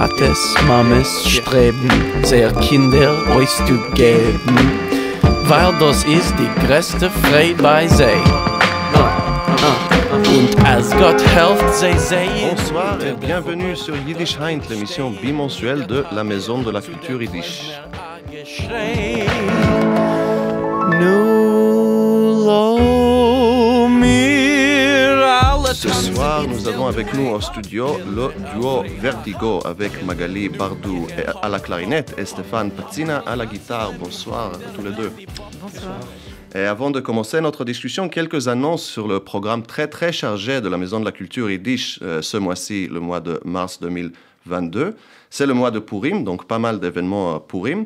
Tates, Mames streben, sehr Kinder euch zu geben, weil das ist die größte Freude bei sie. Und als Gott helft, sie sehen. Bonsoir et bienvenue sur Yiddish Heint, l'émission bimensuelle de la Maison de la Culture Yiddish. Ce soir, nous avons avec nous au studio le duo Vertigo avec Magali Bardou à la clarinette et Stéphane Pazzina à la guitare. Bonsoir à tous les deux. Bonsoir. Et avant de commencer notre discussion, quelques annonces sur le programme très chargé de la Maison de la Culture Yiddish ce mois-ci, le mois de mars 2022. C'est le mois de Purim, donc pas mal d'événements Purim.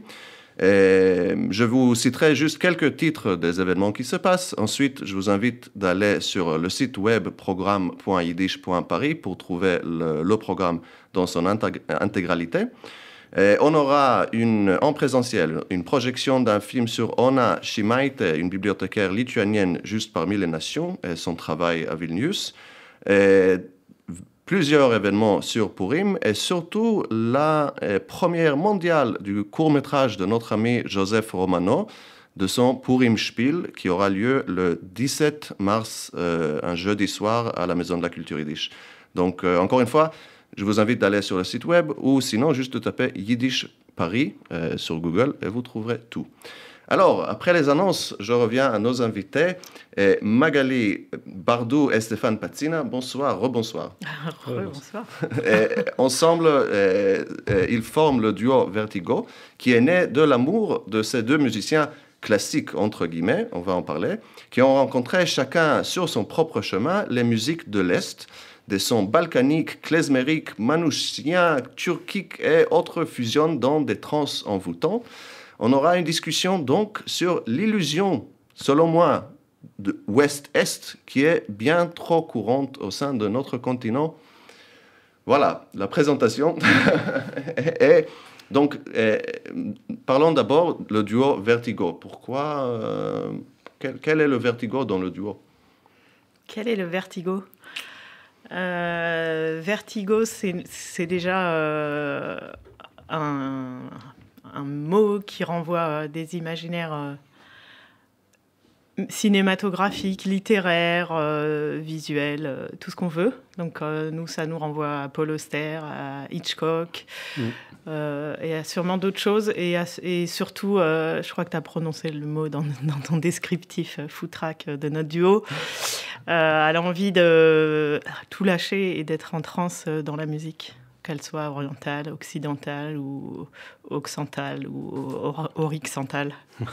Et je vous citerai juste quelques titres des événements qui se passent. Ensuite, je vous invite d'aller sur le site web programme.yiddish.paris pour trouver le programme dans son intégralité. Et on aura en présentiel une projection d'un film sur Ona Shimaite, une bibliothécaire lituanienne juste parmi les nations, et son travail à Vilnius. Et plusieurs événements sur Purim et surtout la première mondiale du court-métrage de notre ami Joseph Romano de son Purim Spiel qui aura lieu le 17 mars, un jeudi soir à la Maison de la Culture Yiddish. Donc, encore une fois, je vous invite d'aller sur le site web ou sinon juste de taper Yiddish Paris sur Google et vous trouverez tout. Alors, après les annonces, je reviens à nos invités. Magali Bardou et Stéphane Pazzina, bonsoir, rebonsoir. Bonsoir. Ensemble, ils forment le duo Vertigo, qui est né de l'amour de ces deux musiciens classiques, entre guillemets, on va en parler, qui ont rencontré chacun sur son propre chemin les musiques de l'Est, des sons balkaniques, klezmériques, manouchiens, turquiques et autres fusions dans des trans envoûtants. On aura une discussion donc sur l'illusion, selon moi, de Ouest-Est, qui est bien trop courante au sein de notre continent. Voilà, la présentation. et donc, parlons d'abord du duo Vertigo. Pourquoi quel est le vertigo dans le duo? Quel est le vertigo? Vertigo, c'est déjà un mot qui renvoie à des imaginaires cinématographiques, littéraires, visuels, tout ce qu'on veut. Donc nous, ça nous renvoie à Paul Auster, à Hitchcock, et à sûrement d'autres choses. Et surtout, je crois que tu as prononcé le mot dans ton descriptif foutraque de notre duo, à l'envie de tout lâcher et d'être en transe dans la musique, qu'elle soit orientale, occidentale ou occidentale ou oryxentale.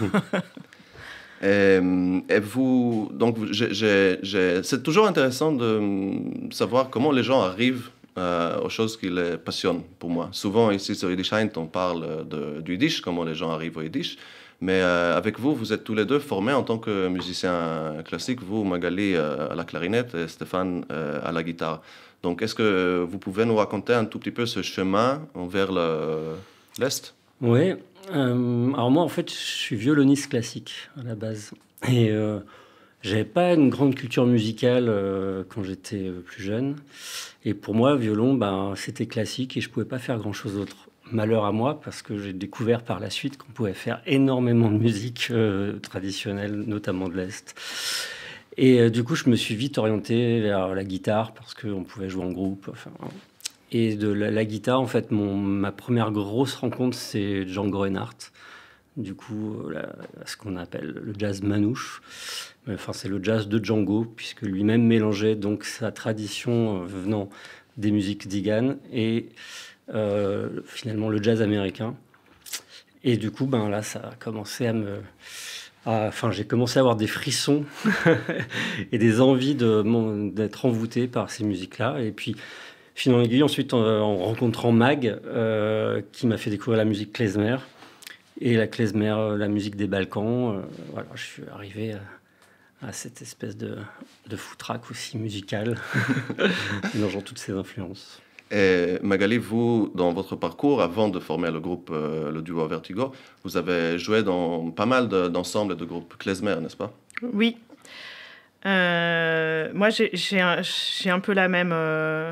Et vous, donc, c'est toujours intéressant de savoir comment les gens arrivent aux choses qui les passionnent, pour moi. Souvent, ici sur Yiddish Heint, on parle du Yiddish, comment les gens arrivent au Yiddish. Mais avec vous, vous êtes tous les deux formés en tant que musiciens classiques. Vous, Magali, à la clarinette et Stéphane à la guitare. Donc, est-ce que vous pouvez nous raconter un tout petit peu ce chemin vers l'Est? Oui. Alors moi, en fait, je suis violoniste classique à la base. Et j'avais pas une grande culture musicale quand j'étais plus jeune. Et pour moi, violon, c'était classique et je pouvais pas faire grand-chose d'autre. Malheur à moi, parce que j'ai découvert par la suite qu'on pouvait faire énormément de musique traditionnelle, notamment de l'Est. Et du coup, je me suis vite orienté vers la guitare parce qu'on pouvait jouer en groupe. Et de la guitare, en fait, ma première grosse rencontre, c'est Django Reinhardt. Du coup, ce qu'on appelle le jazz manouche. Enfin, c'est le jazz de Django, puisque lui-même mélangeait donc sa tradition venant des musiques d'Igan et finalement le jazz américain. Et du coup, là, ça a commencé j'ai commencé à avoir des frissons et des envies d'être envoûté par ces musiques-là. Et puis, fil en aiguille, ensuite, en rencontrant Mag, qui m'a fait découvrir la musique klezmer. Et la klezmer, la musique des Balkans. Voilà, je suis arrivé à cette espèce de foutraque aussi musicale, mélangeant toutes ces influences. Et Magali, vous, dans votre parcours, avant de former le groupe, le duo Vertigo, vous avez joué dans pas mal d'ensembles et de groupes klezmer, n'est-ce pas? Oui. Moi, j'ai un peu la même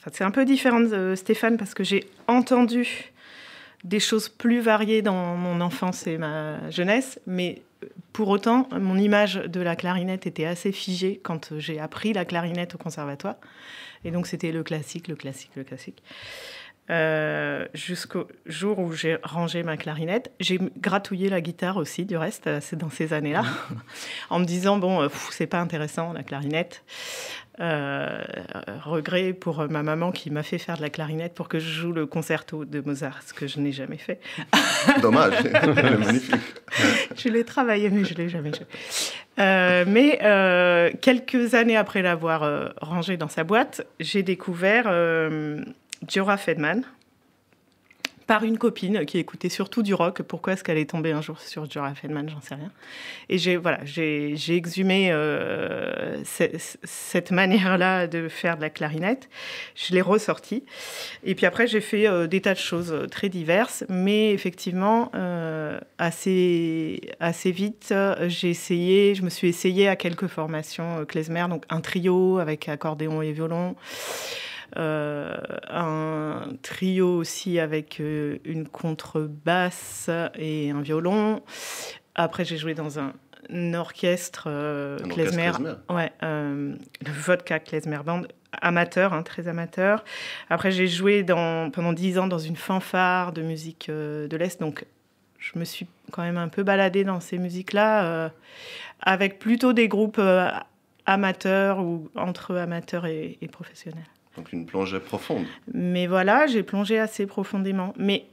c'est un peu différent de Stéphane parce que j'ai entendu des choses plus variées dans mon enfance et ma jeunesse, mais pour autant, mon image de la clarinette était assez figée quand j'ai appris la clarinette au conservatoire. Et donc, c'était le classique. Jusqu'au jour où j'ai rangé ma clarinette. J'ai gratouillé la guitare aussi, du reste, c'est dans ces années-là, en me disant, bon, c'est pas intéressant, la clarinette. Regret pour ma maman qui m'a fait faire de la clarinette pour que je joue le concerto de Mozart, ce que je n'ai jamais fait. Dommage, magnifique. Je l'ai travaillé, mais je ne l'ai jamais joué. Mais quelques années après l'avoir rangé dans sa boîte, j'ai découvert Giora Fedman par une copine qui écoutait surtout du rock. Pourquoi est-ce qu'elle est tombée un jour sur Giora Fedman, j'en sais rien. Et j'ai exhumé cette manière-là de faire de la clarinette. Je l'ai ressortie. Et puis après, j'ai fait des tas de choses très diverses. Mais effectivement, assez vite, je me suis essayée à quelques formations klezmer, donc un trio avec accordéon et violon. Un trio aussi avec une contrebasse et un violon. Après, j'ai joué dans un orchestre klezmer. Ouais, le Vodka Klezmer Band, amateur, très amateur. Après, j'ai joué pendant 10 ans dans une fanfare de musique de l'Est. Donc, je me suis quand même un peu baladée dans ces musiques-là, avec plutôt des groupes amateurs ou entre amateurs et professionnels. Donc une plongée profonde. Mais voilà, j'ai plongé assez profondément. Mais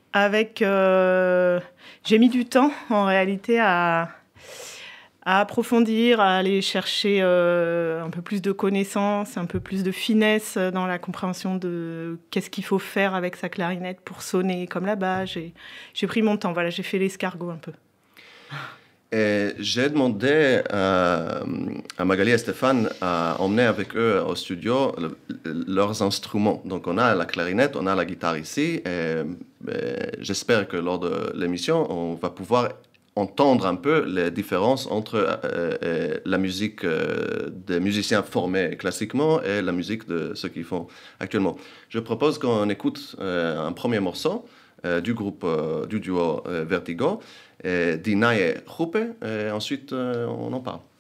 j'ai mis du temps, en réalité, à approfondir, à aller chercher un peu plus de connaissances, un peu plus de finesse dans la compréhension de qu'est-ce qu'il faut faire avec sa clarinette pour sonner comme là-bas. J'ai pris mon temps, voilà, j'ai fait l'escargot un peu. Et j'ai demandé à Magali et Stéphane à emmener avec eux au studio leurs instruments. Donc on a la clarinette, on a la guitare ici. Et j'espère que lors de l'émission, on va pouvoir entendre un peu les différences entre la musique des musiciens formés classiquement et la musique de ceux qui font actuellement. Je propose qu'on écoute un premier morceau du duo Vertigo, Dinaye Rupe, et ensuite on en parle.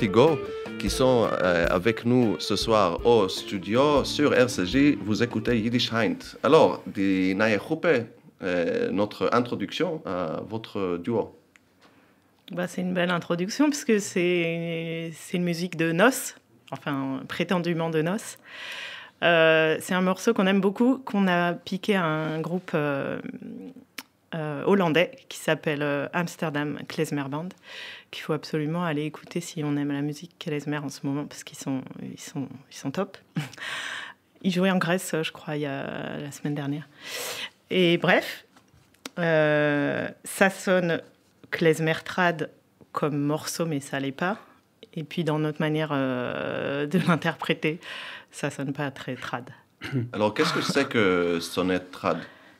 Pigot qui sont avec nous ce soir au studio sur RCJ. Vous écoutez Yiddish Heint. Alors, notre introduction à votre duo. C'est une belle introduction parce que c'est une musique de noces, enfin prétendument de noces. C'est un morceau qu'on aime beaucoup, qu'on a piqué à un groupe hollandais qui s'appelle Amsterdam Klezmer Band, qu'il faut absolument aller écouter si on aime la musique klezmer en ce moment, parce qu'ils sont top. Ils jouaient en Grèce, je crois, la semaine dernière. Et bref, ça sonne klezmer trad comme morceau, mais ça l'est pas. Et puis dans notre manière de l'interpréter, ça sonne pas très trad. Alors qu'est-ce que c'est que sonner trad?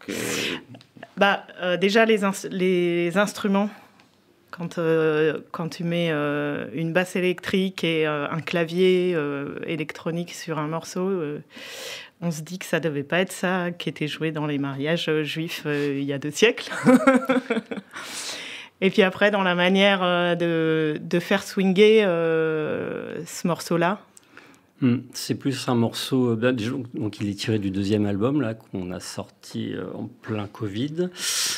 Déjà les instruments. Quand tu mets une basse électrique et un clavier électronique sur un morceau, on se dit que ça devait pas être ça qui était joué dans les mariages juifs il y a 2 siècles. Et puis après, dans la manière de faire swinger ce morceau-là. C'est plus un morceau, donc il est tiré du 2e album là, qu'on a sorti en plein Covid.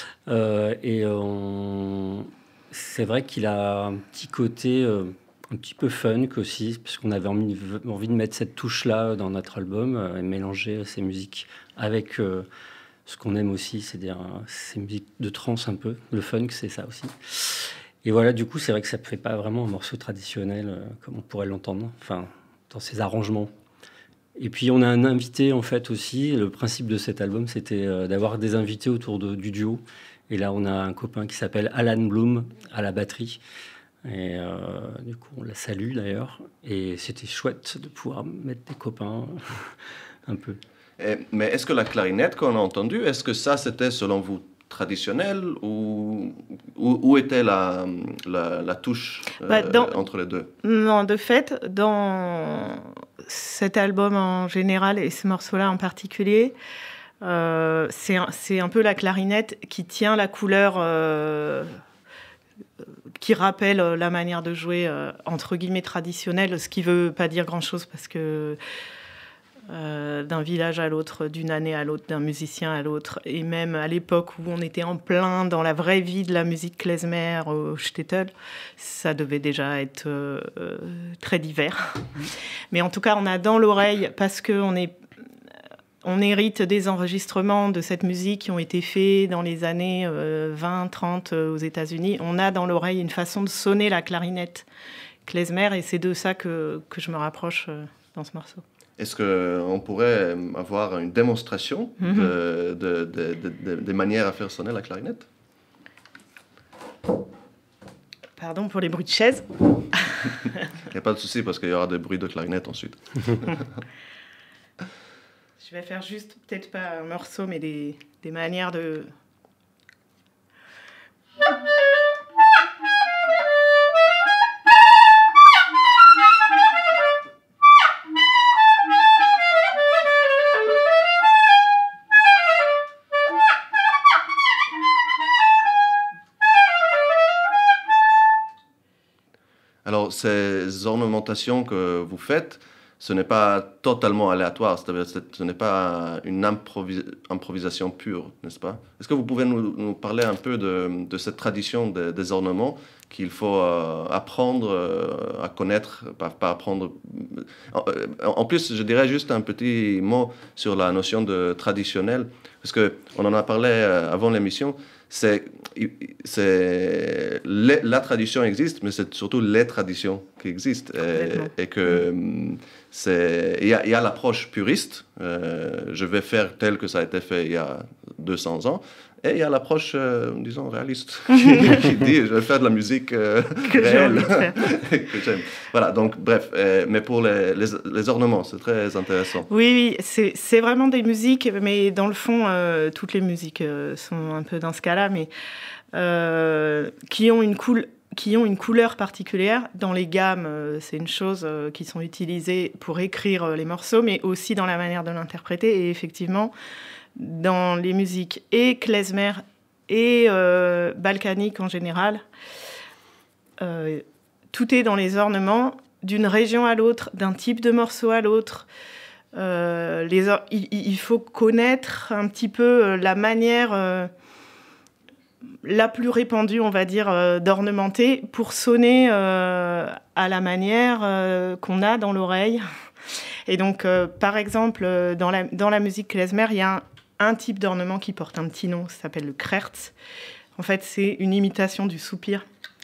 C'est vrai qu'il a un petit côté un petit peu funk aussi, parce qu'on avait envie de mettre cette touche-là dans notre album et mélanger ces musiques avec ce qu'on aime aussi, c'est-à-dire ces musiques de trance un peu. Le funk, c'est ça aussi. Et voilà, du coup, c'est vrai que ça ne fait pas vraiment un morceau traditionnel comme on pourrait l'entendre, enfin, dans ses arrangements. Et puis, on a un invité, en fait, aussi. Le principe de cet album, c'était d'avoir des invités autour du duo. Et là, on a un copain qui s'appelle Alan Bloom à la batterie. Et du coup, on la salue d'ailleurs. Et c'était chouette de pouvoir mettre des copains un peu. Mais est-ce que la clarinette qu'on a entendue, est-ce que ça, c'était selon vous traditionnel où était la touche entre les deux? Non, de fait, dans cet album en général et ce morceau-là en particulier, c'est un peu la clarinette qui tient la couleur, qui rappelle la manière de jouer entre guillemets traditionnelle, ce qui veut pas dire grand-chose parce que d'un village à l'autre, d'une année à l'autre, d'un musicien à l'autre, et même à l'époque où on était en plein dans la vraie vie de la musique klezmer au shtetl, ça devait déjà être très divers. Mais en tout cas, on a dans l'oreille, parce qu'on hérite des enregistrements de cette musique qui ont été faits dans les années 20-30 aux États-Unis. On a dans l'oreille une façon de sonner la clarinette klezmer, et c'est de ça que je me rapproche dans ce morceau. Est-ce qu'on pourrait avoir une démonstration des manières à faire sonner la clarinette? Pardon pour les bruits de chaises. Il n'y a pas de souci parce qu'il y aura des bruits de clarinette ensuite. Je vais faire juste, peut-être pas un morceau, mais des manières de... Alors, ces ornementations que vous faites, ce n'est pas totalement aléatoire, c'est-à-dire ce n'est pas une improvisation pure, n'est-ce pas? Est-ce que vous pouvez nous parler un peu de cette tradition des ornements qu'il faut apprendre à connaître, pas apprendre... En plus, je dirais juste un petit mot sur la notion de traditionnel, parce qu'on en a parlé avant l'émission. La tradition existe, mais c'est surtout les traditions qui existent. Et que il y a l'approche puriste, je vais faire tel que ça a été fait il y a 200 ans, et il y a l'approche, disons, réaliste, qui dit je vais faire de la musique réelle, que j'aime. Voilà, donc bref, mais pour les ornements, c'est très intéressant. Oui, c'est vraiment des musiques, mais dans le fond, toutes les musiques sont un peu dans ce cas-là, mais qui ont une couleur particulière. Dans les gammes, c'est une chose qui sont utilisées pour écrire les morceaux, mais aussi dans la manière de l'interpréter. Et effectivement, dans les musiques et klezmer et balkaniques en général, tout est dans les ornements, d'une région à l'autre, d'un type de morceau à l'autre. Il faut connaître un petit peu la manière la plus répandue, on va dire, d'ornementer pour sonner à la manière qu'on a dans l'oreille. Et donc, par exemple, dans la musique klezmer, il y a un type d'ornement qui porte un petit nom, ça s'appelle le khertz. En fait, c'est une imitation du soupir.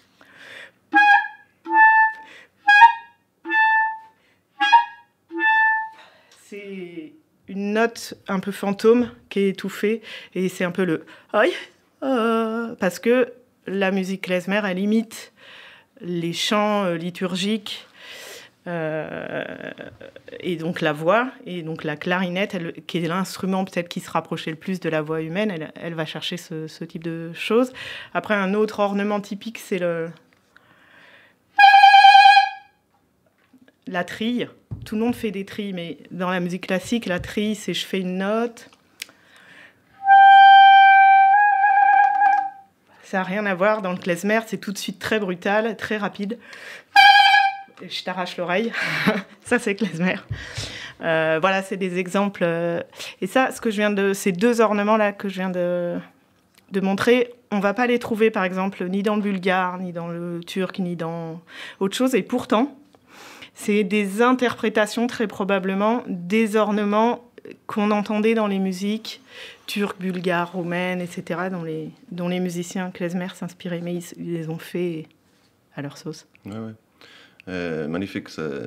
C'est une note un peu fantôme qui est étouffée et c'est un peu le aïe parce que la musique klezmer elle imite les chants liturgiques et donc la voix et donc la clarinette qui est l'instrument peut-être qui se rapprochait le plus de la voix humaine, elle va chercher ce type de choses. Après un autre ornement typique c'est la trille. Tout le monde fait des trilles, mais dans la musique classique, la trille, c'est je fais une note. Ça n'a rien à voir. Dans le klezmer, c'est tout de suite très brutal, très rapide. Et je t'arrache l'oreille. Ça, c'est klezmer. Voilà, c'est des exemples. Et ça, ces deux ornements-là que je viens de montrer, on ne va pas les trouver, par exemple, ni dans le bulgare, ni dans le turc, ni dans autre chose. Et pourtant, c'est des interprétations, très probablement, des ornements qu'on entendait dans les musiques turques, bulgares, roumaines, etc., dont les musiciens klezmer s'inspiraient, mais ils les ont fait à leur sauce. Ouais, ouais. Magnifique,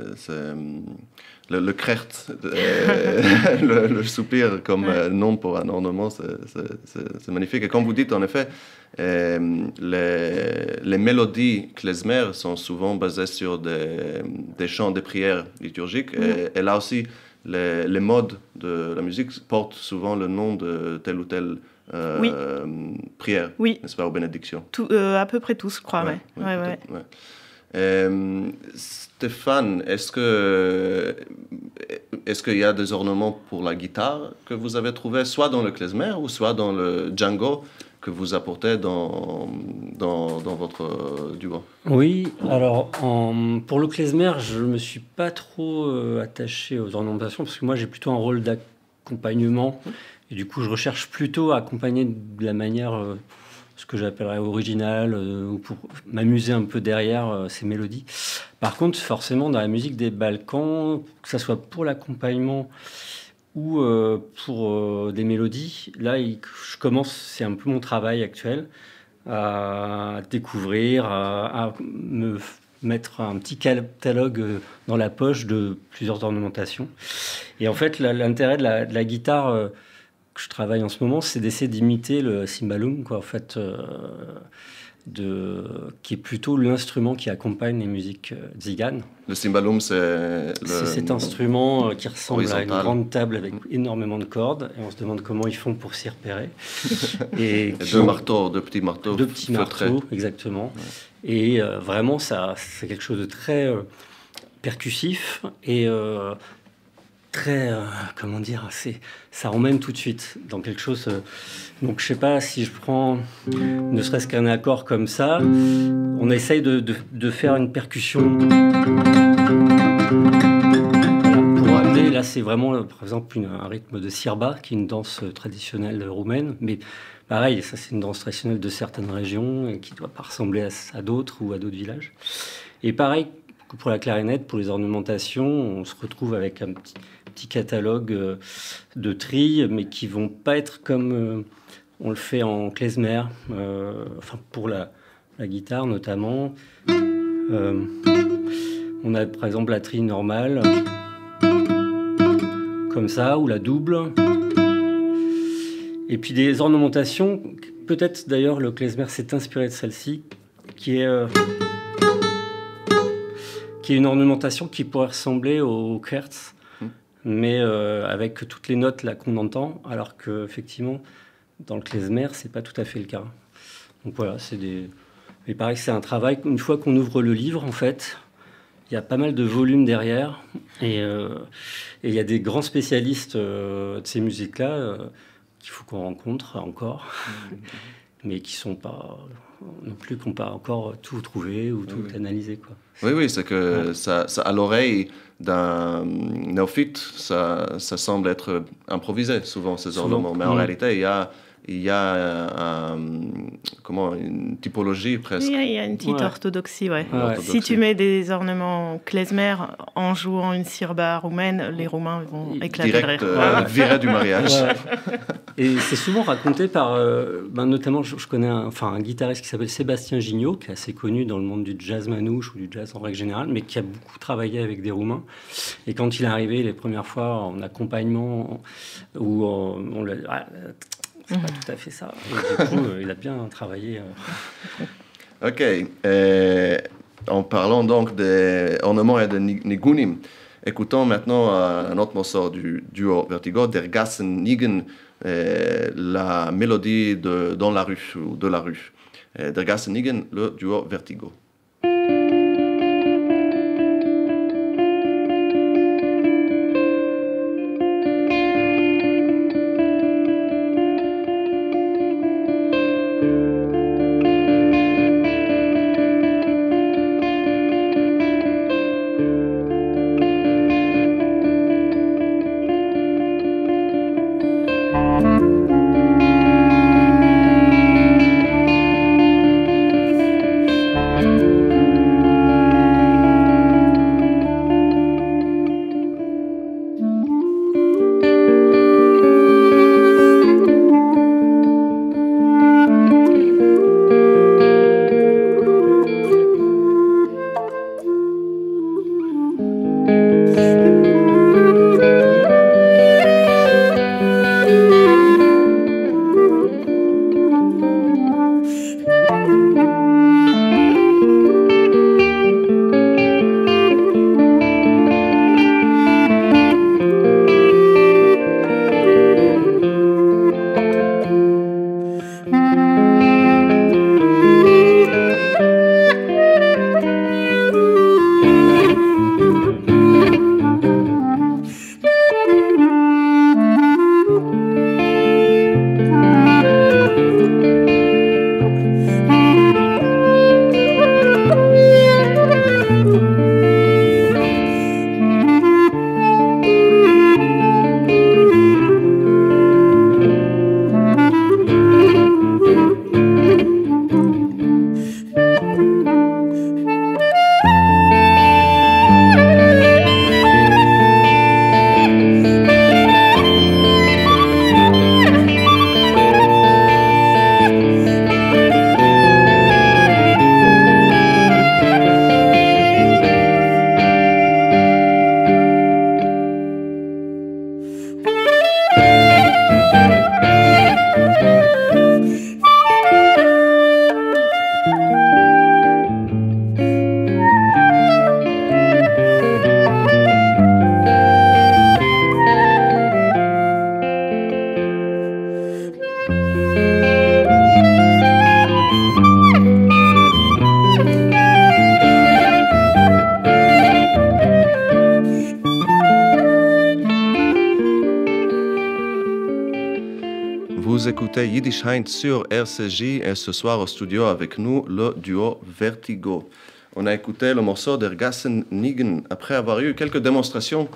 le khertz, le soupir comme nom pour un ornement, c'est magnifique. Et comme vous dites, en effet, les mélodies klezmer sont souvent basées sur des chants de prières liturgiques. Et là aussi, les modes de la musique portent souvent le nom de telle ou telle prière, n'est-ce pas, aux bénédictions. À peu près tous, je crois, ouais. Stéphane, est-ce qu'il y a des ornements pour la guitare que vous avez trouvés soit dans le klezmer ou soit dans le django que vous apportez dans votre duo? Oui, alors pour le klezmer, je ne me suis pas trop attaché aux ornementations parce que moi j'ai plutôt un rôle d'accompagnement et du coup je recherche plutôt à accompagner de la manière ce que j'appellerais original, ou pour m'amuser un peu derrière ces mélodies. Par contre, forcément, dans la musique des Balkans, que ce soit pour l'accompagnement ou pour des mélodies, là, je commence, c'est un peu mon travail actuel, à découvrir, à me mettre un petit catalogue dans la poche de plusieurs ornementations. Et en fait, l'intérêt de la guitare que je travaille en ce moment, c'est d'essayer d'imiter le cymbalum, quoi, en fait, qui est plutôt l'instrument qui accompagne les musiques tziganes. Le cymbalum, c'est cet instrument qui ressemble à une grande table avec énormément de cordes, et on se demande comment ils font pour s'y repérer. Et deux petits marteaux. Deux petits marteaux, exactement. Ouais. Et vraiment, c'est quelque chose de très percussif et très, comment dire, ça emmène tout de suite dans quelque chose. Donc, je sais pas si je prends ne serait-ce qu'un accord comme ça, on essaye de faire une percussion. Pour amener, là, c'est vraiment, par exemple, un rythme de sirba, qui est une danse traditionnelle roumaine, mais pareil, ça, c'est une danse traditionnelle de certaines régions et qui ne doit pas ressembler à d'autres ou à d'autres villages. Et pareil, pour la clarinette, pour les ornementations, on se retrouve avec un petit catalogue de trilles, mais qui vont pas être comme on le fait en klezmer, enfin pour la guitare notamment. On a par exemple la trille normale, comme ça, ou la double. Et puis des ornementations, peut-être d'ailleurs le klezmer s'est inspiré de celle-ci, qui est une ornementation qui pourrait ressembler au khertz, mais avec toutes les notes là qu'on entend, alors qu'effectivement, dans le klezmer, c'est pas tout à fait le cas. Donc voilà, mais pareil, c'est un travail, une fois qu'on ouvre le livre, en fait, il y a pas mal de volumes derrière, et il y a des grands spécialistes de ces musiques-là qu'il faut qu'on rencontre encore. mais qui sont pas non plus, qui n'ont pas encore tout trouvé ou tout analysé, quoi. Oui, c'est que ça, à l'oreille d'un néophyte, ça semble être improvisé souvent, ces ornements. Mais en réalité, il y a une typologie presque. Il y a une petite orthodoxie, Si tu mets des ornements klezmer en jouant une sirba roumaine, les Roumains vont éclater de rire. Virer du mariage. Et c'est souvent raconté par, notamment, je connais un guitariste qui s'appelle Sébastien Gignot, qui est assez connu dans le monde du jazz manouche ou du jazz en règle générale, mais qui a beaucoup travaillé avec des Roumains. Et quand il est arrivé les premières fois en accompagnement, où on l'a... c'est pas tout à fait ça. Et du coup, il a bien travaillé. Ok. En parlant donc des ornements et des nigunim, écoutons maintenant un autre morceau du duo Vertigo, Der Gassen Nigen, la mélodie dans la rue ou de la rue. Der Gassen Nigen, le duo Vertigo. Vous écoutez Yiddish Heint sur RCJ et ce soir au studio avec nous le duo Vertigo. On a écouté le morceau Der Gassen Nigen après avoir eu quelques démonstrations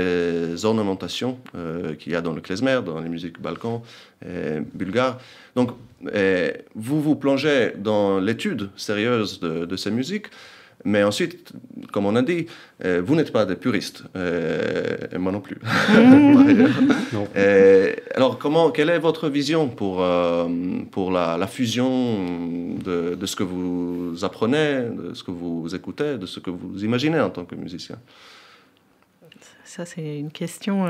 des ornementations qu'il y a dans le klezmer, dans les musiques balkans et bulgares. Donc, vous vous plongez dans l'étude sérieuse de ces musiques, mais ensuite, comme on a dit, vous n'êtes pas des puristes, et moi non plus. Non. Alors, quelle est votre vision pour la fusion de ce que vous apprenez, de ce que vous écoutez, de ce que vous imaginez en tant que musicien? Ça, c'est une question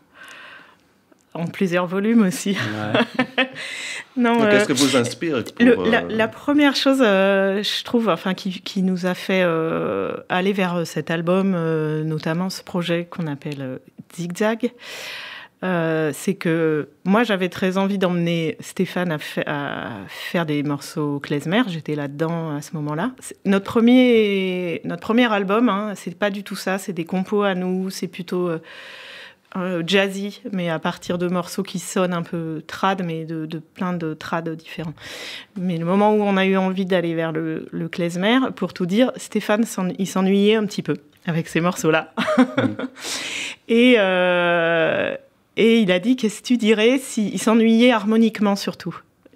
en plusieurs volumes aussi. Ouais. Non, qu'est-ce que vous inspire la première chose, je trouve, qui nous a fait aller vers cet album, notamment ce projet qu'on appelle Zigzag, c'est que moi, j'avais très envie d'emmener Stéphane à faire des morceaux klezmer. J'étais là-dedans à ce moment-là. Notre premier album, hein, c'est pas du tout ça. C'est des compos à nous. C'est plutôt jazzy, mais à partir de morceaux qui sonnent un peu trad, mais de plein de trad différents. Mais le moment où on a eu envie d'aller vers le klezmer, pour tout dire, Stéphane, il s'ennuyait un petit peu avec ces morceaux-là. Et il a dit, qu'est-ce que tu dirais si... Il s'ennuyait harmoniquement surtout.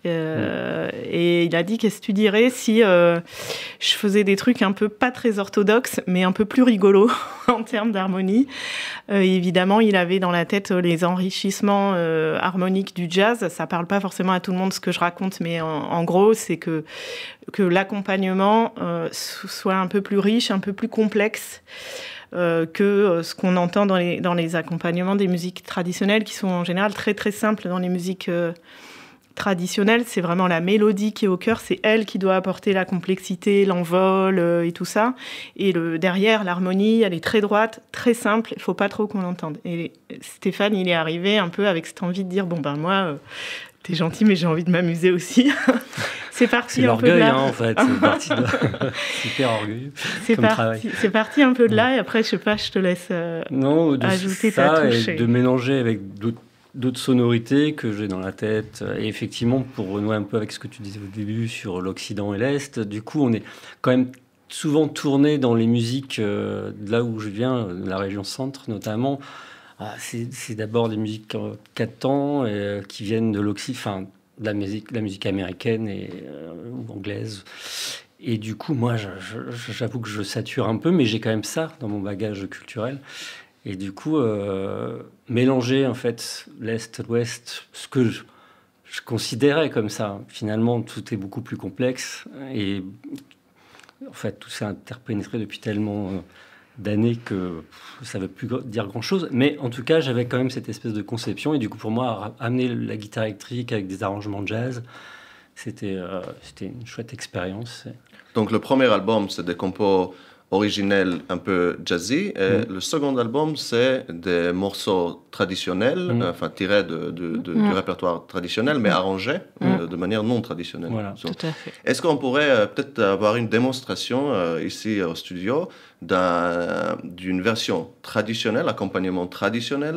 Et il a dit, qu'est-ce que tu dirais si je faisais des trucs un peu pas très orthodoxes, mais un peu plus rigolos en termes d'harmonie. Évidemment, il avait dans la tête les enrichissements harmoniques du jazz. Ça parle pas forcément à tout le monde ce que je raconte, mais en gros, c'est que l'accompagnement soit un peu plus riche, un peu plus complexe. Que ce qu'on entend dans les accompagnements des musiques traditionnelles, qui sont en général très très simples dans les musiques traditionnelles. C'est vraiment la mélodie qui est au cœur, c'est elle qui doit apporter la complexité, l'envol et tout ça. Et derrière, l'harmonie, elle est très droite, très simple, il ne faut pas trop qu'on l'entende. Et Stéphane, il est arrivé un peu avec cette envie de dire, moi, t'es gentil, mais j'ai envie de m'amuser aussi. C'est parti c'est un peu de là. C'est l'orgueil, en fait. C'est parti de... Super orgueilleux. C'est parti un peu de là, et après, je sais pas, je te laisse ajouter ta touche. Et de mélanger avec d'autres sonorités que j'ai dans la tête. Et effectivement, pour renouer un peu avec ce que tu disais au début sur l'Occident et l'Est, du coup, on est quand même souvent tourné dans les musiques de là où je viens, de la région centre notamment. C'est d'abord des musiques en 4 temps qui viennent de l'Occident, de la musique américaine ou anglaise. Et du coup, moi, j'avoue que je sature un peu, mais j'ai quand même ça dans mon bagage culturel. Et du coup, mélanger en fait l'Est, l'Ouest, ce que je considérais comme ça. Finalement, tout est beaucoup plus complexe. Et en fait, tout s'est interpénétré depuis tellement d'années que ça ne veut plus dire grand-chose. Mais en tout cas, j'avais quand même cette espèce de conception. Et du coup, pour moi, amener la guitare électrique avec des arrangements jazz, c'était une chouette expérience. Donc, le premier album, c'est des compos originels un peu jazzy. Et le second album, c'est des morceaux traditionnels, tirés du répertoire traditionnel, mais arrangés de manière non traditionnelle. Voilà, tout à fait. Est-ce qu'on pourrait peut-être avoir une démonstration ici au studio d'une version traditionnelle, accompagnement traditionnel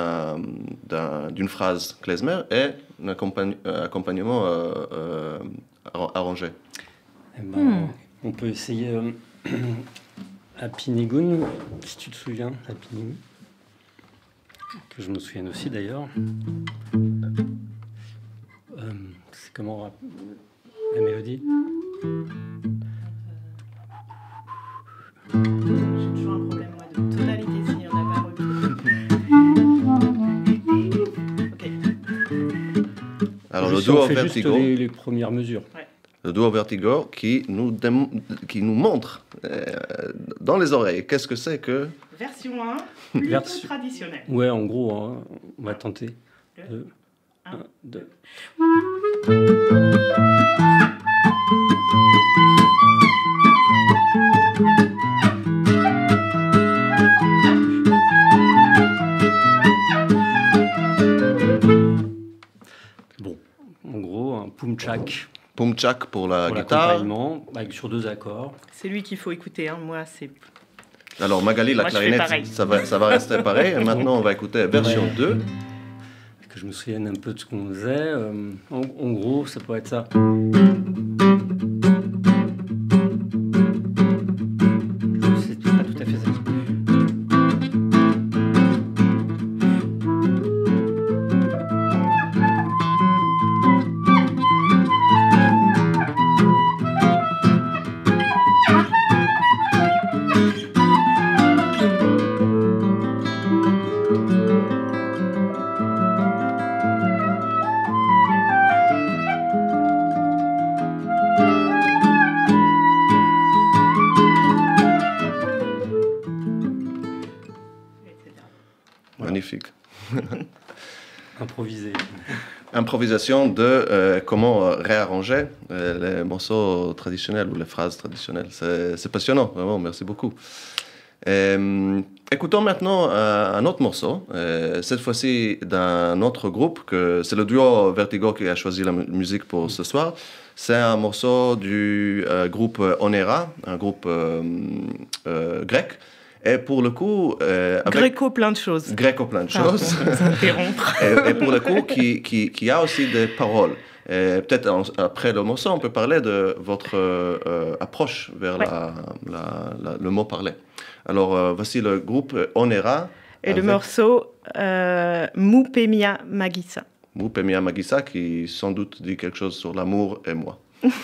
d'une phrase klezmer et un accompagnement arrangé? On peut essayer Happy Nigun, si tu te souviens, Happy Nigun, que je me souviens aussi d'ailleurs. C'est comment la mélodie? J'ai toujours un problème de tonalité s'il n'y en a pas retour. Ok. Alors le duo Vertigo, juste les premières mesures. Ouais. Le duo Vertigo qui nous montre dans les oreilles qu'est-ce que c'est que... Version 1, plutôt traditionnelle. Ouais, en gros, on va tenter. 1, 2. Bon, en gros, un pumchak. Pumchak pour la guitare. Sur 2 accords. C'est lui qu'il faut écouter, moi c'est... Alors Magali, la clarinette, ça va rester pareil. Et maintenant, on va écouter version 2. Que je me souvienne un peu de ce qu'on faisait. En gros, ça pourrait être ça. C'est pas tout à fait ça. Magnifique. Improvisation de comment réarranger les morceaux traditionnels ou les phrases traditionnelles. C'est passionnant, vraiment, merci beaucoup. Écoutons maintenant un autre morceau, cette fois-ci d'un autre groupe, c'est le duo Vertigo qui a choisi la musique pour ce soir. C'est un morceau du groupe Onera, un groupe grec. Et pour le coup... Gréco, plein de choses. Gréco, plein de choses. Et pour le coup, qui a aussi des paroles. Peut-être après le morceau, on peut parler de votre approche vers le mot parlé. Alors, voici le groupe Onera. Et le morceau Mupemia Magisa. Mupemia Magisa, qui sans doute dit quelque chose sur l'amour et moi.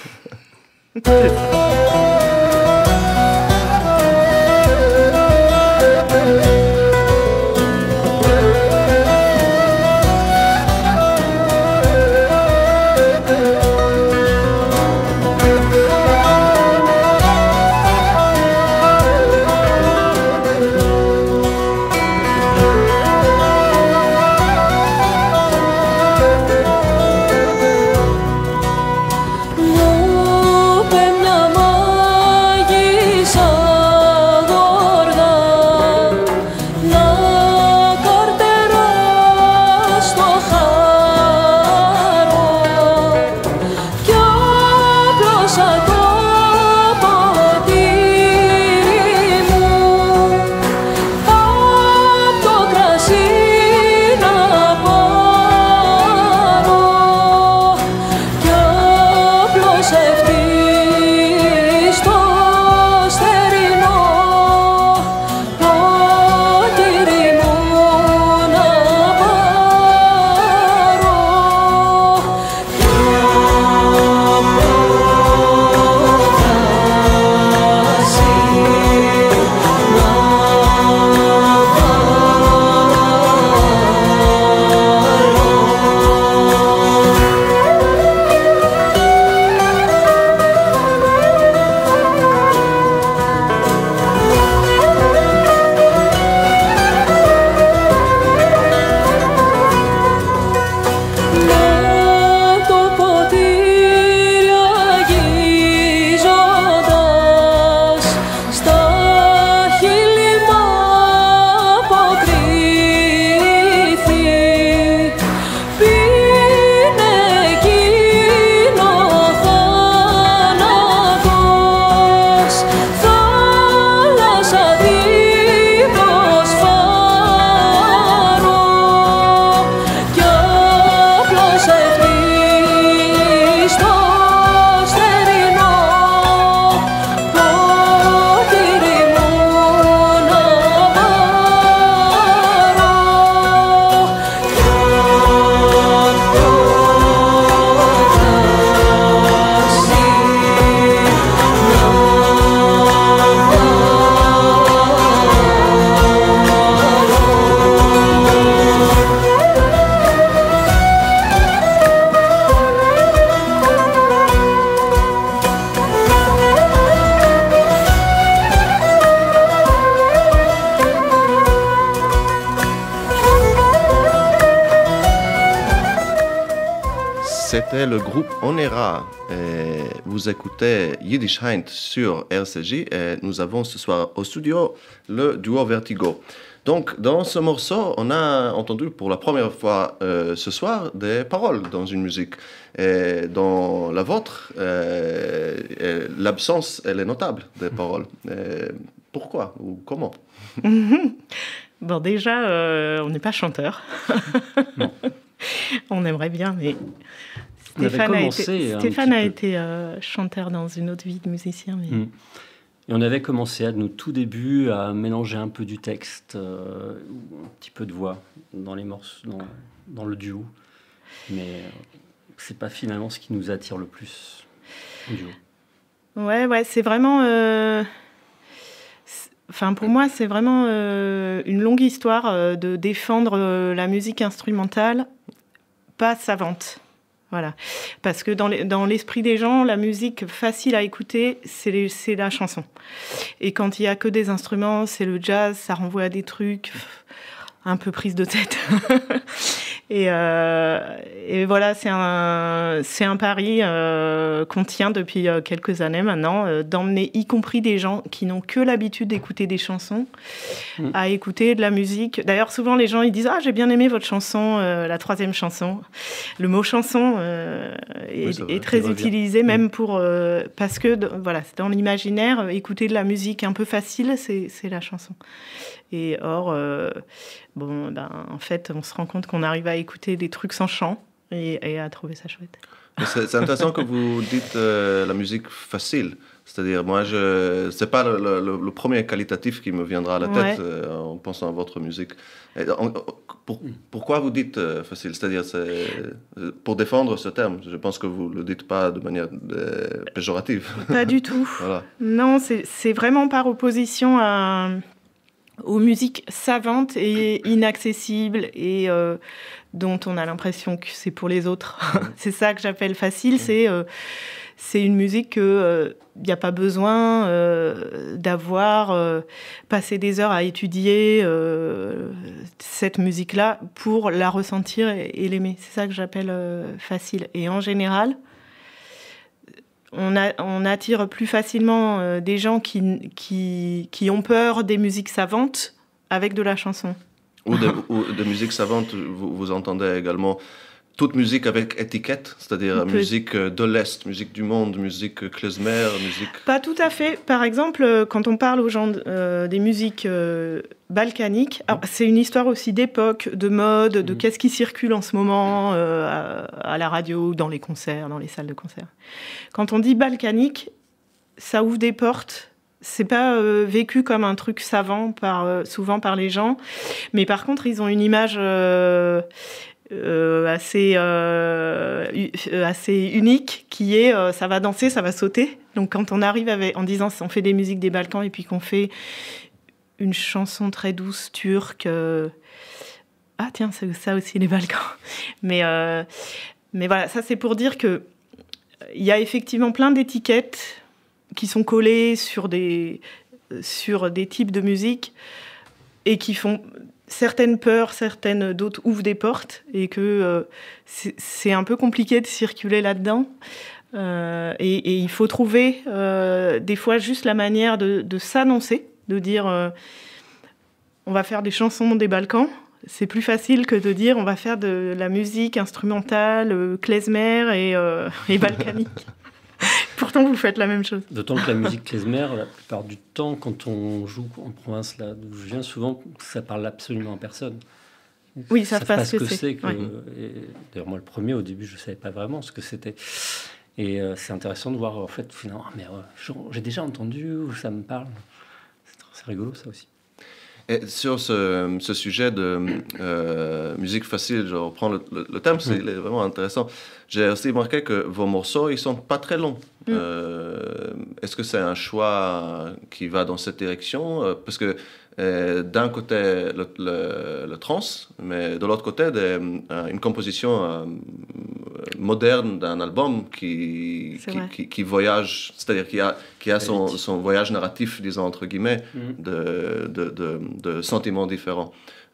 C'était le groupe Onera. Vous écoutez Yiddish Heint sur RCJ et nous avons ce soir au studio le duo Vertigo. Donc, dans ce morceau, on a entendu pour la première fois ce soir des paroles dans une musique. Et dans la vôtre, l'absence, elle est notable des paroles. Pourquoi ou comment? Bon, déjà, on n'est pas chanteur. Non. On aimerait bien, mais Stéphane a été chanteur dans une autre vie de musicien. Mais... Et on avait commencé à nos tout débuts à mélanger un peu du texte, un petit peu de voix dans les morceaux, dans le duo. Mais c'est pas finalement ce qui nous attire le plus au duo. Ouais, c'est vraiment... Enfin, pour moi, c'est vraiment une longue histoire de défendre la musique instrumentale, pas savante. Voilà. Parce que dans l'esprit des gens, la musique facile à écouter, c'est la chanson. Et quand il n'y a que des instruments, c'est le jazz, ça renvoie à des trucs un peu prises de tête. Et voilà, c'est un pari qu'on tient depuis quelques années maintenant, d'emmener y compris des gens qui n'ont que l'habitude d'écouter des chansons à écouter de la musique. D'ailleurs, souvent les gens ils disent « Ah, j'ai bien aimé votre chanson, la 3e chanson ». Le mot chanson est très utilisé, même pour... parce que voilà, dans l'imaginaire, écouter de la musique un peu facile, c'est la chanson. Et or, en fait, on se rend compte qu'on arrive à écouter des trucs sans chant et à trouver ça chouette. C'est intéressant que vous dites la musique facile. C'est-à-dire, moi, c'est pas le premier qualitatif qui me viendra à la tête en pensant à votre musique. Pourquoi vous dites facile? C'est-à-dire, c'est pour défendre ce terme. Je pense que vous le dites pas de manière péjorative. Pas du tout. Voilà. Non, c'est vraiment par opposition aux musiques savantes et inaccessibles et dont on a l'impression que c'est pour les autres. C'est ça que j'appelle facile. C'est une musique que il n'y a pas besoin d'avoir passé des heures à étudier cette musique-là pour la ressentir et l'aimer. C'est ça que j'appelle facile. Et en général, on attire plus facilement des gens qui ont peur des musiques savantes avec de la chanson. Ou de musique savante, vous entendez également toute musique avec étiquette, c'est-à-dire musique de l'Est, musique du monde, musique klezmer, musique... Pas tout à fait. Par exemple, quand on parle aux gens des musiques balkaniques, alors, c'est une histoire aussi d'époque, de mode, de qu'est-ce qui circule en ce moment à la radio, dans les concerts, dans les salles de concert. Quand on dit balkanique, ça ouvre des portes. C'est pas vécu comme un truc savant souvent par les gens, mais par contre, ils ont une image... assez unique qui est ça va danser, ça va sauter. Donc quand on arrive en disant on fait des musiques des Balkans et puis qu'on fait une chanson très douce turque, ah tiens, c'est ça aussi les Balkans. Mais voilà, ça c'est pour dire que il y a effectivement plein d'étiquettes qui sont collées sur des types de musique et qui font certaines peurs, certaines d'autres ouvrent des portes et que c'est un peu compliqué de circuler là-dedans. Et il faut trouver des fois juste la manière de s'annoncer, de dire on va faire des chansons des Balkans. C'est plus facile que de dire on va faire de la musique instrumentale, klezmer et balkanique. Pourtant, vous faites la même chose. D'autant que la musique klezmer, la plupart du temps, quand on joue en province, là d'où je viens, souvent, ça parle absolument à personne. Oui, ça pas ce que c'est. D'ailleurs, moi, le premier, au début, je ne savais pas vraiment ce que c'était. Et c'est intéressant de voir, en fait, finalement, j'ai déjà entendu, ou ça me parle. C'est rigolo, ça aussi. Et sur ce sujet de musique facile, je reprends le thème, il est vraiment intéressant. J'ai aussi remarqué que vos morceaux, ils sont pas très longs. Est-ce que c'est un choix qui va dans cette direction? Parce que d'un côté, le trance, mais de l'autre côté, une composition moderne d'un album qui voyage, c'est-à-dire qui a son voyage narratif, disons, entre guillemets, de sentiments différents.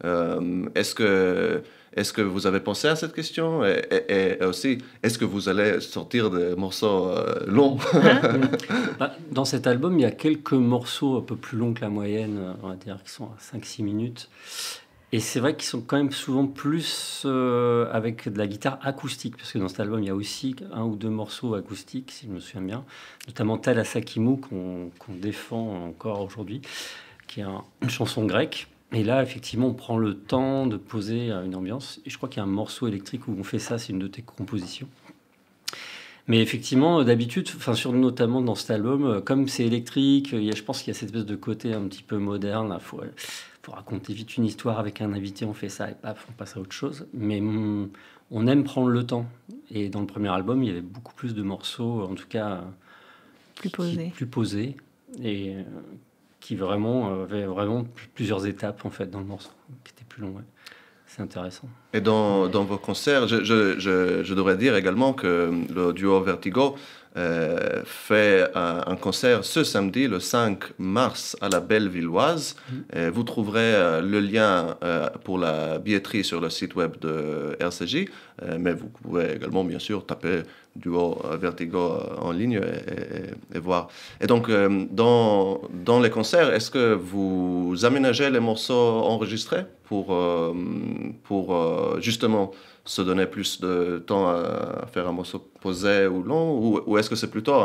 Est-ce que vous avez pensé à cette question et aussi, est-ce que vous allez sortir des morceaux longs? Dans cet album, il y a quelques morceaux un peu plus longs que la moyenne, on va dire, qui sont à 5-6 minutes. Et c'est vrai qu'ils sont quand même souvent plus avec de la guitare acoustique, parce que dans cet album, il y a aussi 1 ou 2 morceaux acoustiques, si je me souviens bien, notamment Tel Asakimu, qu'on défend encore aujourd'hui, qui est une chanson grecque. Et là, effectivement, on prend le temps de poser une ambiance. Et je crois qu'il y a un morceau électrique où on fait ça, c'est une de tes compositions. Mais effectivement, d'habitude, notamment dans cet album, comme c'est électrique, je pense qu'il y a cette espèce de côté un petit peu moderne. Il faut raconter vite une histoire avec un invité, on fait ça et paf, on passe à autre chose. Mais on aime prendre le temps. Et dans le premier album, il y avait beaucoup plus de morceaux, en tout cas plus posés. Et qui avait vraiment plusieurs étapes en fait dans le morceau, qui était plus long. Ouais. C'est intéressant. Et dans vos concerts, je devrais dire également que le duo Vertigo fait un concert ce samedi, le 5 mars, à la Bellevilloise. Vous trouverez le lien pour la billetterie sur le site web de RCJ, mais vous pouvez également, bien sûr, taper Duo Vertigo en ligne et voir. Et donc, dans les concerts, est-ce que vous aménagez les morceaux enregistrés pour justement se donner plus de temps à faire un morceau posé ou long, ou est-ce que c'est plutôt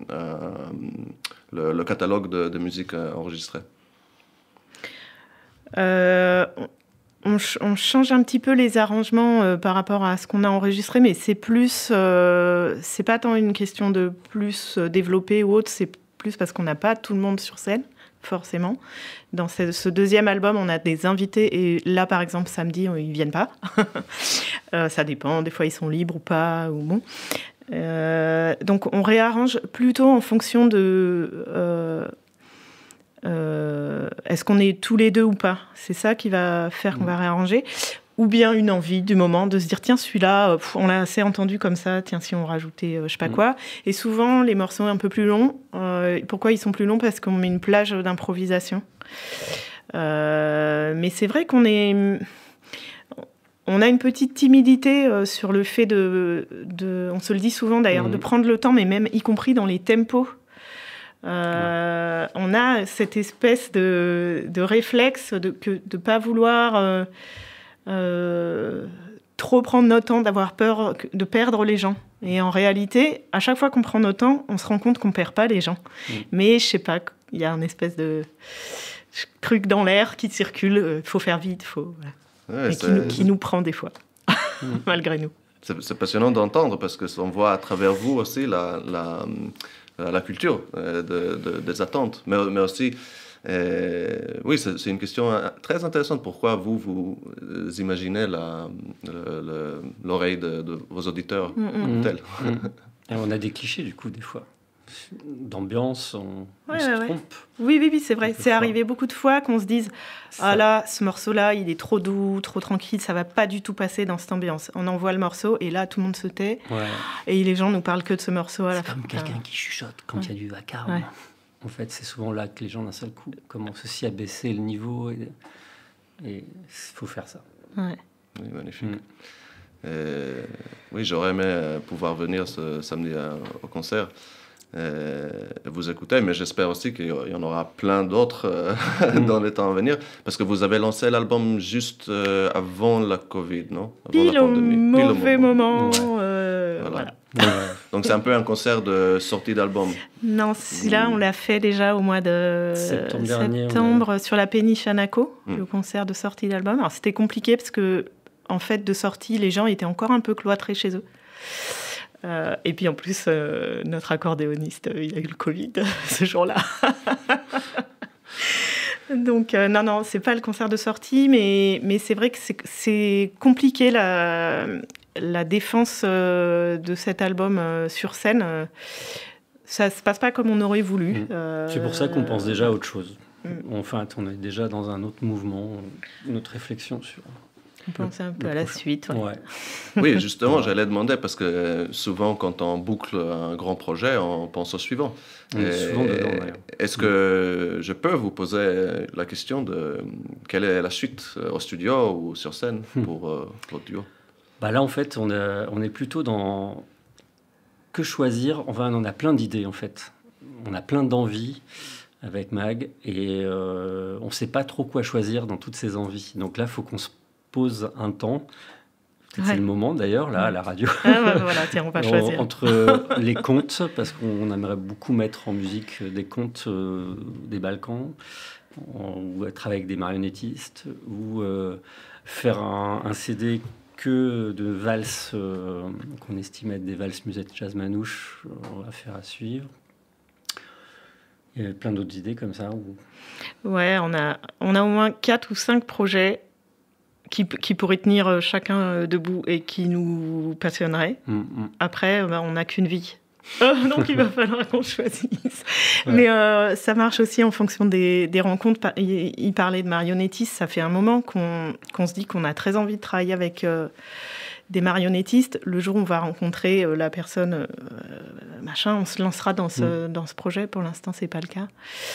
le catalogue de musique enregistrée? On change un petit peu les arrangements par rapport à ce qu'on a enregistré, mais c'est plus, c'est pas tant une question de plus développer ou autre, c'est plus parce qu'on n'a pas tout le monde sur scène, forcément. Dans ce deuxième album, on a des invités, et là, par exemple, samedi, ils viennent pas. Ça dépend, des fois ils sont libres ou pas, ou bon. Donc on réarrange plutôt en fonction de... est-ce qu'on est tous les deux ou pas? C'est ça qui va faire qu'on va réarranger. Ou bien une envie du moment de se dire tiens, celui-là, on l'a assez entendu comme ça, tiens, si on rajoutait je sais pas quoi. Et souvent, les morceaux un peu plus longs, pourquoi ils sont plus longs? Parce qu'on met une plage d'improvisation. Mais c'est vrai qu'on a une petite timidité sur le fait on se le dit souvent d'ailleurs, de prendre le temps, mais même y compris dans les tempos. On a cette espèce de réflexe de pas vouloir trop prendre notre temps, d'avoir peur de perdre les gens. Et en réalité, à chaque fois qu'on prend notre temps, on se rend compte qu'on perd pas les gens. Mais je sais pas, il y a une espèce de truc dans l'air qui circule, faut faire vite, qui nous prend des fois, malgré nous. C'est passionnant d'entendre parce qu'on voit à travers vous aussi la culture des attentes, mais aussi, oui, c'est une question très intéressante. Pourquoi vous imaginez l'oreille de vos auditeurs telle? Et on a des clichés, du coup, des fois. D'ambiance, on se trompe. Oui, c'est vrai. C'est arrivé beaucoup de fois qu'on se dise ah là, ce morceau-là, il est trop doux, trop tranquille, ça va pas du tout passer dans cette ambiance. On envoie le morceau et là, tout le monde se tait. Et les gens nous parlent que de ce morceau à la fin. C'est comme quelqu'un qui chuchote quand il y a du vacarme. En fait, c'est souvent là que les gens, d'un seul coup, commencent aussi à baisser le niveau. Et il faut faire ça. Oui, magnifique. Oui, j'aurais aimé pouvoir venir ce samedi au concert. Vous écoutez, mais j'espère aussi qu'il y en aura plein d'autres dans les temps à venir, parce que vous avez lancé l'album juste avant la Covid, non? Avant Pile la au pandémie. mauvais moment. Voilà. Donc c'est un peu un concert de sortie d'album. Non, celui-là, on l'a fait déjà au mois de septembre sur la péniche Anaco, le concert de sortie d'album. Alors c'était compliqué parce que, en fait, de sortie, les gens étaient encore un peu cloîtrés chez eux. Et puis en plus, notre accordéoniste, il a eu le Covid ce jour-là. Donc non, c'est pas le concert de sortie, mais c'est vrai que c'est compliqué la défense de cet album sur scène. Ça se passe pas comme on aurait voulu. C'est pour ça qu'on pense déjà à autre chose. Enfin, on est déjà dans un autre mouvement, une autre réflexion sur... On pense un peu à la suite. Oui, justement, j'allais demander, parce que souvent, quand on boucle un grand projet, on pense au suivant. Souvent dedans, d'ailleurs. Est-ce que je peux vous poser la question de quelle est la suite au studio ou sur scène pour votre duo? Là, en fait, on est plutôt dans que choisir. Enfin, on a plein d'idées, en fait. On a plein d'envies avec Mag, et on ne sait pas trop quoi choisir dans toutes ces envies. Donc là, il faut qu'on se pose un temps. C'est le moment d'ailleurs, là, à la radio. Voilà, tiens, on va choisir. Entre les contes, parce qu'on aimerait beaucoup mettre en musique des contes des Balkans, ou travailler avec des marionnettistes, ou faire un CD que de valses qu'on estime être des valses musette jazz manouche, on va faire à suivre. Il y a plein d'autres idées comme ça. Ouais, on a au moins 4 ou 5 projets qui pourraient tenir chacun debout et qui nous passionneraient. Après, on n'a qu'une vie. Donc, il va falloir qu'on choisisse. Mais ça marche aussi en fonction des rencontres. Il parlait de marionnettistes. Ça fait un moment qu'on se dit qu'on a très envie de travailler avec des marionnettistes. Le jour où on va rencontrer la personne, machin, on se lancera dans ce projet. Pour l'instant, c'est pas le cas.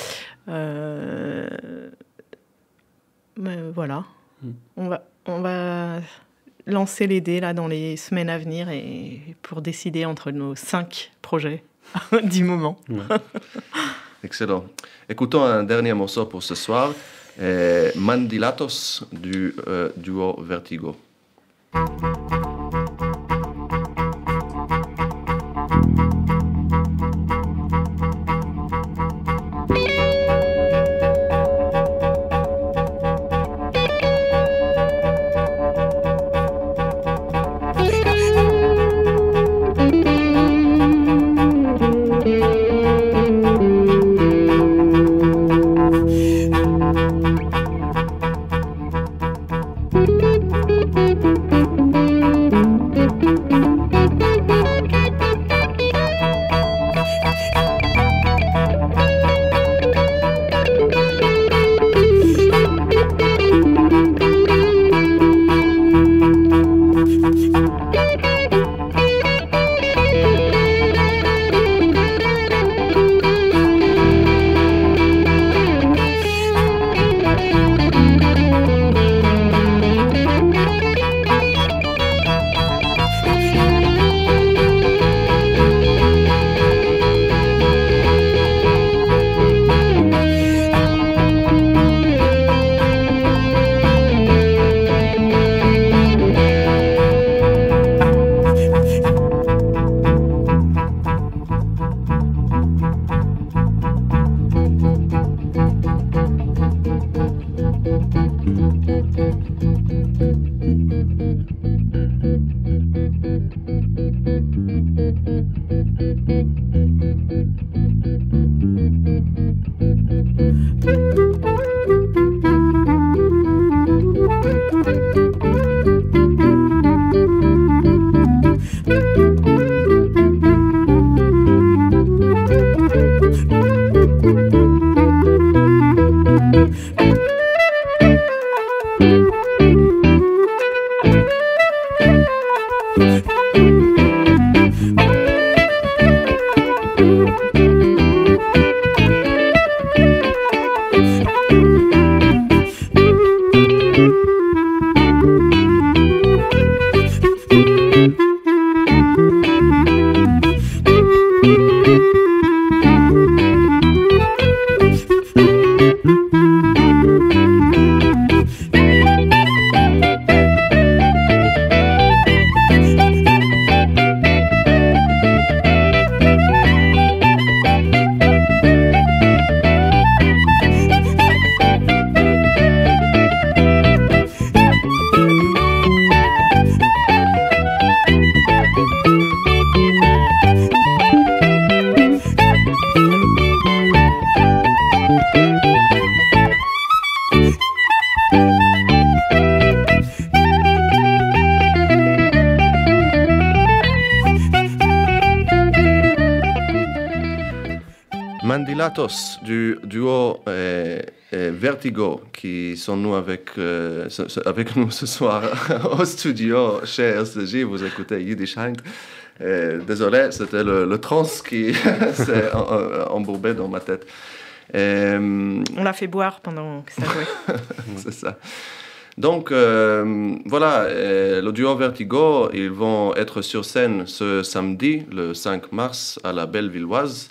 Mais voilà. On va lancer les dés là, dans les semaines à venir et pour décider entre nos 5 projets du moment. Excellent. Écoutons un dernier morceau pour ce soir. Mandilatos du duo Vertigo. Mandilatos du duo Vertigo qui sont nous avec nous ce soir au studio chez SDJ. Vous écoutez Yiddish Hank. Désolé, c'était le trans qui s'est embourbé dans ma tête. On l'a fait boire pendant que ça jouait. C'est ça. Donc, voilà, le duo Vertigo, ils vont être sur scène ce samedi, le 5 mars, à la Bellevilloise.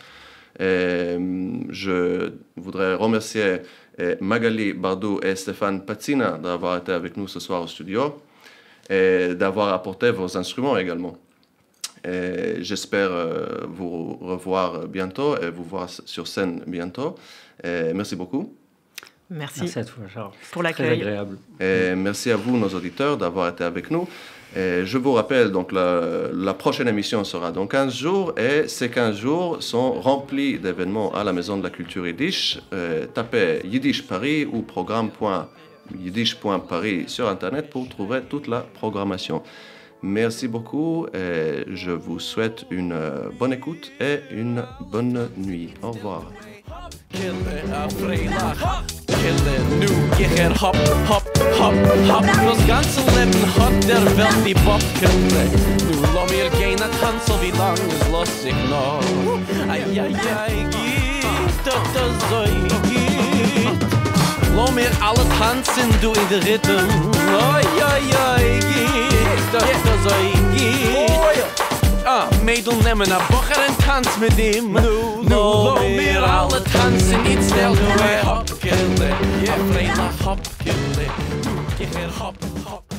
Je voudrais remercier Magali Bardou et Stéphane Pazzina d'avoir été avec nous ce soir au studio et d'avoir apporté vos instruments également. J'espère vous revoir bientôt et vous voir sur scène bientôt. Merci beaucoup. Merci à toi, Charles. Pour l'accueil. Très agréable. Et merci à vous, nos auditeurs, d'avoir été avec nous. Et je vous rappelle, donc, la prochaine émission sera dans 15 jours et ces 15 jours sont remplis d'événements à la Maison de la Culture Yiddish. Tapez Yiddish Paris ou programme.yiddish.paris sur Internet pour trouver toute la programmation. Merci beaucoup et je vous souhaite une bonne écoute et une bonne nuit. Au revoir. Hopkille. Nu ich hop, hop, hop, hop. Das ganze Leben hat der Welt die Bobkille. Nu lass mir gehen a tanzen, wie lang es lass ich noch. Ai, ai, ai, geht, das so geht. Lass mir alle tanzen, du in der Rhythm. Ai, ai, ai, geht, das so geht. Ah, Mädel nehmen a Bocher en tanz mit ihm. Nu, lass mir alle tanzen, jetzt stell du Hopkille. Ja, Freila Hopkille. Nu, ich hop, hop.